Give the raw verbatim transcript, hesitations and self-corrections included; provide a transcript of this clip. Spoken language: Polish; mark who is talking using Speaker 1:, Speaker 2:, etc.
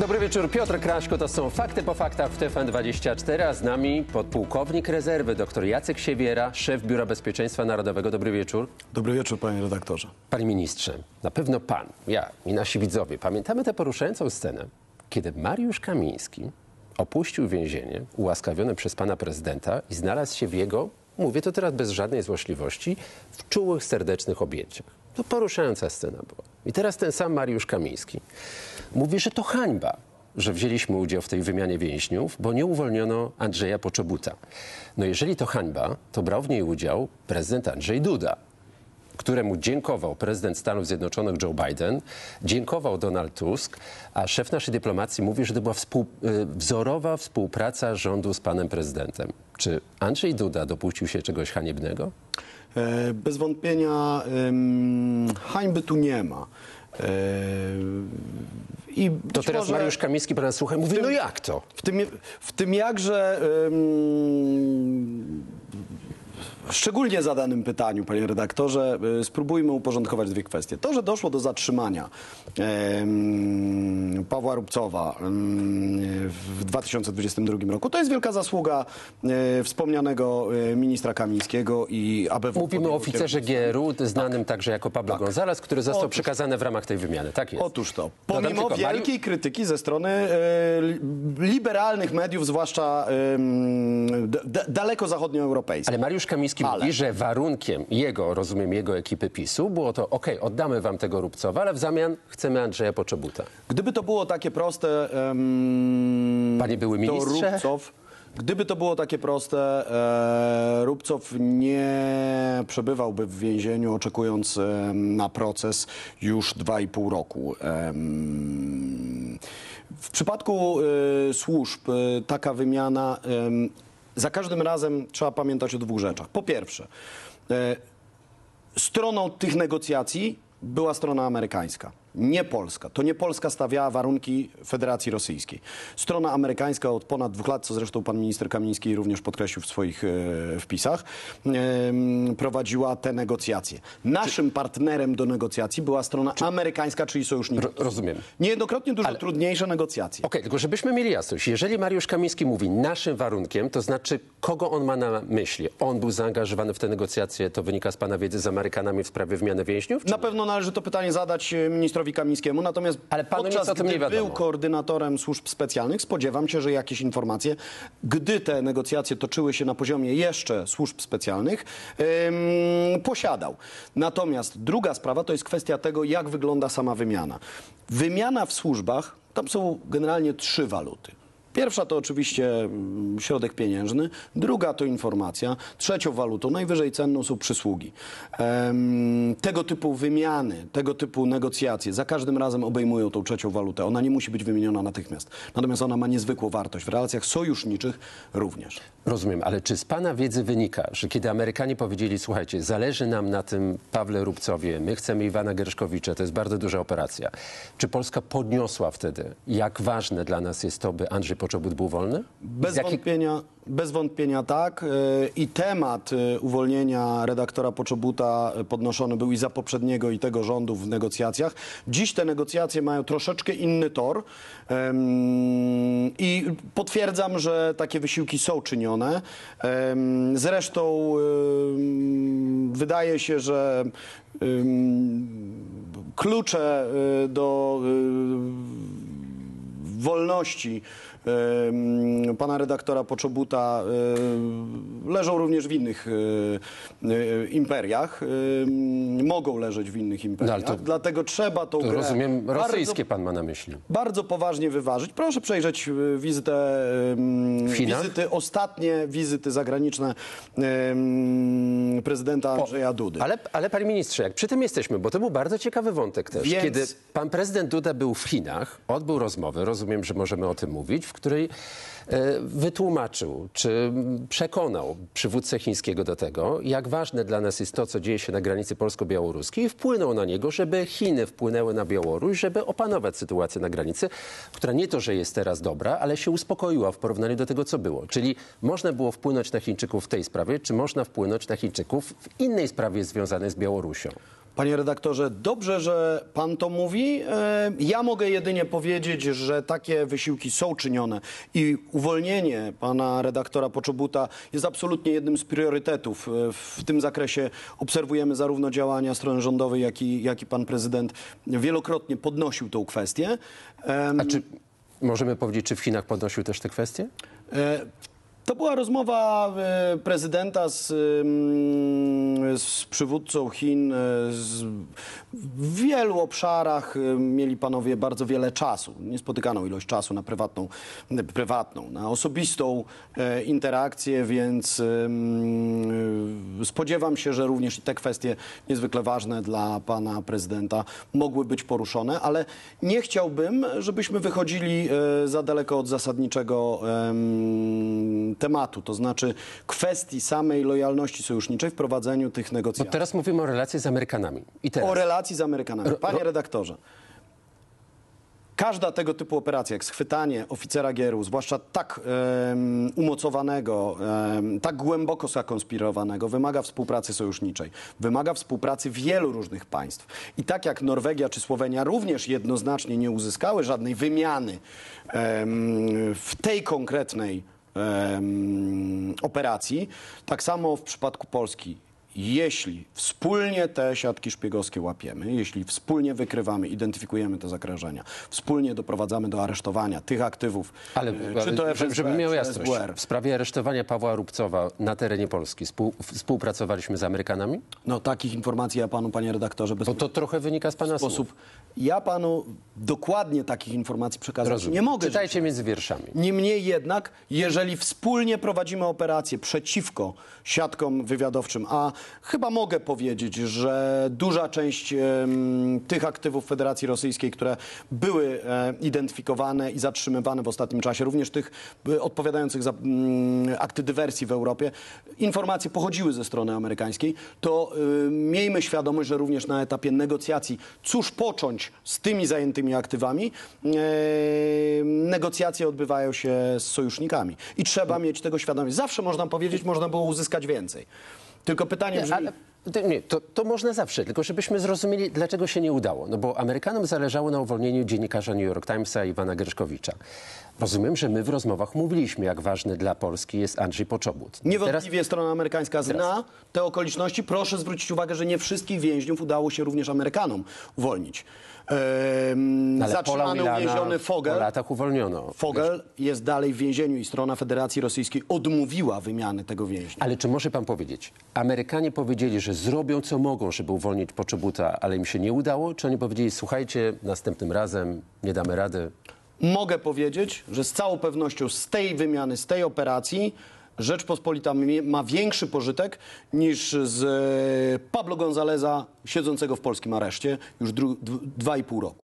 Speaker 1: Dobry wieczór, Piotr Kraśko, to są Fakty po faktach w T V N dwadzieścia cztery, a z nami podpułkownik rezerwy, dr Jacek Siewiera, szef Biura Bezpieczeństwa Narodowego. Dobry wieczór.
Speaker 2: Dobry wieczór, panie redaktorze.
Speaker 1: Panie ministrze, na pewno pan, ja i nasi widzowie pamiętamy tę poruszającą scenę, kiedy Mariusz Kamiński opuścił więzienie, ułaskawiony przez pana prezydenta i znalazł się w jego, mówię to teraz bez żadnej złośliwości, w czułych, serdecznych objęciach. To poruszająca scena była. I teraz ten sam Mariusz Kamiński mówi, że to hańba, że wzięliśmy udział w tej wymianie więźniów, bo nie uwolniono Andrzeja Poczobuta. No jeżeli to hańba, to brał w niej udział prezydent Andrzej Duda, któremu dziękował prezydent Stanów Zjednoczonych Joe Biden, dziękował Donald Tusk, a szef naszej dyplomacji mówi, że to była współ, wzorowa współpraca rządu z panem prezydentem. Czy Andrzej Duda dopuścił się czegoś haniebnego?
Speaker 2: E, bez wątpienia e, hańby tu nie ma. E, i
Speaker 1: to teraz
Speaker 2: może
Speaker 1: Mariusz Kamiński pana słucha i mówi, tym, no jak to?
Speaker 2: W tym, w tym jakże... E, Szczególnie zadanym pytaniu, panie redaktorze, spróbujmy uporządkować dwie kwestie. To, że doszło do zatrzymania e, Pawła Rupcowa e, w dwa tysiące dwudziestym drugim roku, to jest wielka zasługa e, wspomnianego e, ministra Kamińskiego i A B W.
Speaker 1: Mówimy o oficerze G R U, znanym tak. także jako Pablo tak. González, który został Otóż, przekazany w ramach tej wymiany. Tak jest.
Speaker 2: Otóż to. Pomimo no, wielkiej Mariusz... krytyki ze strony e, liberalnych mediów, zwłaszcza e, daleko zachodnioeuropejskich.
Speaker 1: Ale Mariusz Kamiński ale. mówi, że warunkiem jego, rozumiem, jego ekipy PiSu było to, okej, okay, oddamy wam tego Rupcowa, ale w zamian chcemy Andrzeja Poczobuta.
Speaker 2: Gdyby to było takie proste, um,
Speaker 1: Panie były ministrze?
Speaker 2: To Rupcow, gdyby to było takie proste, e, Rupcow nie przebywałby w więzieniu, oczekując e, na proces już dwa i pół roku. E, w przypadku e, służb e, taka wymiana... E, Za każdym razem trzeba pamiętać o dwóch rzeczach. Po pierwsze, e, stroną tych negocjacji była strona amerykańska, nie Polska. To nie Polska stawiała warunki Federacji Rosyjskiej. Strona amerykańska od ponad dwóch lat, co zresztą pan minister Kamiński również podkreślił w swoich e, wpisach, e, prowadziła te negocjacje. Naszym Czy... partnerem do negocjacji była strona Czy... amerykańska, czyli sojusznicy.
Speaker 1: Rozumiem.
Speaker 2: Niejednokrotnie dużo
Speaker 1: Ale...
Speaker 2: trudniejsze negocjacje.
Speaker 1: Okej, okay, tylko żebyśmy mieli jasność. Jeżeli Mariusz Kamiński mówi naszym warunkiem, to znaczy kogo on ma na myśli? On był zaangażowany w te negocjacje, to wynika z pana wiedzy z Amerykanami w sprawie wymiany więźniów?
Speaker 2: Na pewno należy to pytanie zadać ministrowi Kamińskiemu, natomiast
Speaker 1: ale panu
Speaker 2: podczas
Speaker 1: nic o tym
Speaker 2: gdy
Speaker 1: nie wiadomo.
Speaker 2: był koordynatorem służb specjalnych, spodziewam się, że jakieś informacje, gdy te negocjacje toczyły się na poziomie jeszcze służb specjalnych, ym, posiadał. Natomiast druga sprawa to jest kwestia tego, jak wygląda sama wymiana. Wymiana w służbach, tam są generalnie trzy waluty. Pierwsza to oczywiście środek pieniężny, druga to informacja, trzecią walutą, najwyżej cenną są przysługi. Ehm, tego typu wymiany, tego typu negocjacje za każdym razem obejmują tą trzecią walutę. Ona nie musi być wymieniona natychmiast. Natomiast ona ma niezwykłą wartość. W relacjach sojuszniczych również.
Speaker 1: Rozumiem, ale czy z pana wiedzy wynika, że kiedy Amerykanie powiedzieli, słuchajcie, zależy nam na tym Pawle Rupcowie, my chcemy Iwana Gerszkowicza, to jest bardzo duża operacja. Czy Polska podniosła wtedy, jak ważne dla nas jest to, by Andrzej Poczobut był wolny?
Speaker 2: Bez
Speaker 1: Jaki...
Speaker 2: wątpienia, bez wątpienia tak. I temat uwolnienia redaktora Poczobuta podnoszony był i za poprzedniego, i tego rządu w negocjacjach. Dziś te negocjacje mają troszeczkę inny tor i potwierdzam, że takie wysiłki są czynione. Zresztą wydaje się, że klucze do wolności pana redaktora Poczobuta leżą również w innych imperiach. Mogą leżeć w innych imperiach. No, to,
Speaker 1: Dlatego trzeba tą
Speaker 2: to
Speaker 1: grę... Rozumiem, rosyjskie bardzo, pan ma na myśli.
Speaker 2: Bardzo poważnie wyważyć. Proszę przejrzeć wizytę, wizyty, ostatnie wizyty zagraniczne prezydenta Andrzeja Dudy.
Speaker 1: Ale, ale panie ministrze, jak przy tym jesteśmy, bo to był bardzo ciekawy wątek też.
Speaker 2: Więc...
Speaker 1: Kiedy pan prezydent Duda był w Chinach, odbył rozmowę, rozumiem, że możemy o tym mówić, w której e, wytłumaczył, czy przekonał przywódcę chińskiego do tego, jak ważne dla nas jest to, co dzieje się na granicy polsko-białoruskiej, i wpłynął na niego, żeby Chiny wpłynęły na Białoruś, żeby opanować sytuację na granicy, która nie to, że jest teraz dobra, ale się uspokoiła w porównaniu do tego, co było. Czyli można było wpłynąć na Chińczyków w tej sprawie, czy można wpłynąć na Chińczyków w innej sprawie związanej z Białorusią?
Speaker 2: Panie redaktorze, dobrze, że pan to mówi. E, Ja mogę jedynie powiedzieć, że takie wysiłki są czynione i uwolnienie pana redaktora Poczobuta jest absolutnie jednym z priorytetów. E, W tym zakresie obserwujemy zarówno działania strony rządowej, jak i, jak i pan prezydent wielokrotnie podnosił tą kwestię. Em,
Speaker 1: A czy możemy powiedzieć, czy w Chinach podnosił też te kwestie?
Speaker 2: E, To była rozmowa e, prezydenta z, mm, z przywódcą Chin. e, Z, w wielu obszarach e, mieli panowie bardzo wiele czasu, niespotykaną ilość czasu na prywatną, na prywatną na osobistą e, interakcję, więc e, spodziewam się, że również i te kwestie niezwykle ważne dla pana prezydenta mogły być poruszone, ale nie chciałbym, żebyśmy wychodzili e, za daleko od zasadniczego em, tematu, to znaczy kwestii samej lojalności sojuszniczej w prowadzeniu tych
Speaker 1: Bo
Speaker 2: negocjacji.
Speaker 1: teraz mówimy o relacji z Amerykanami. I teraz.
Speaker 2: O relacji z Amerykanami.
Speaker 1: Ro-
Speaker 2: Panie
Speaker 1: ro-
Speaker 2: redaktorze, każda tego typu operacja, jak schwytanie oficera G R U, zwłaszcza tak em, umocowanego, em, tak głęboko zakonspirowanego, wymaga współpracy sojuszniczej, wymaga współpracy wielu różnych państw. I tak jak Norwegia czy Słowenia również jednoznacznie nie uzyskały żadnej wymiany em, w tej konkretnej em, operacji, tak samo w przypadku Polski. Jeśli wspólnie te siatki szpiegowskie łapiemy, jeśli wspólnie wykrywamy, identyfikujemy te zagrożenia, wspólnie doprowadzamy do aresztowania tych aktywów,
Speaker 1: Ale,
Speaker 2: e, czy
Speaker 1: ale
Speaker 2: to
Speaker 1: żeby,
Speaker 2: F S B,
Speaker 1: żeby miał
Speaker 2: czy
Speaker 1: jasność,
Speaker 2: S W R,
Speaker 1: w sprawie aresztowania Pawła Rupcowa na terenie Polski współ, współpracowaliśmy z Amerykanami?
Speaker 2: no takich informacji ja panu, panie redaktorze, bez
Speaker 1: Bo to trochę wynika z pana
Speaker 2: sposób.
Speaker 1: słów.
Speaker 2: Ja panu dokładnie takich informacji przekazać
Speaker 1: Rozumiem.
Speaker 2: nie mogę.
Speaker 1: Czytajcie między wierszami.
Speaker 2: Niemniej jednak, jeżeli wspólnie prowadzimy operację przeciwko siatkom wywiadowczym, a chyba mogę powiedzieć, że duża część em, tych aktywów Federacji Rosyjskiej, które były e, identyfikowane i zatrzymywane w ostatnim czasie, również tych e, odpowiadających za mm, akty dywersji w Europie, informacje pochodziły ze strony amerykańskiej, to e, miejmy świadomość, że również na etapie negocjacji, cóż począć z tymi zajętymi aktywami, e, negocjacje odbywają się z sojusznikami. I trzeba mieć tego świadomość. Zawsze można powiedzieć, można było uzyskać więcej. Tylko pytanie
Speaker 1: Nie,
Speaker 2: brzmi...
Speaker 1: ale, to, nie, to, to można zawsze, tylko żebyśmy zrozumieli, dlaczego się nie udało. No bo Amerykanom zależało na uwolnieniu dziennikarza New York Timesa Iwana Gerszkowicza. Rozumiem, że my w rozmowach mówiliśmy, jak ważny dla Polski jest Andrzej Poczobut.
Speaker 2: Niewątpliwie strona amerykańska zna
Speaker 1: teraz-
Speaker 2: te okoliczności. Proszę zwrócić uwagę, że nie wszystkich więźniów udało się również Amerykanom uwolnić. Ehm,
Speaker 1: Ale Pola
Speaker 2: zatrzymany,
Speaker 1: Willana
Speaker 2: uwięziony
Speaker 1: po
Speaker 2: Fogel.
Speaker 1: latach uwolniono.
Speaker 2: Fogel jest dalej w więzieniu i strona Federacji Rosyjskiej odmówiła wymiany tego więźnia.
Speaker 1: Ale czy może pan powiedzieć, Amerykanie powiedzieli, że zrobią co mogą, żeby uwolnić Poczobuta, ale im się nie udało? Czy oni powiedzieli, słuchajcie, następnym razem nie damy rady?
Speaker 2: Mogę powiedzieć, że z całą pewnością z tej wymiany, z tej operacji Rzeczpospolita mie- ma większy pożytek niż z e, Pablo Gonzaleza siedzącego w polskim areszcie już dru- dw- dwa i pół roku.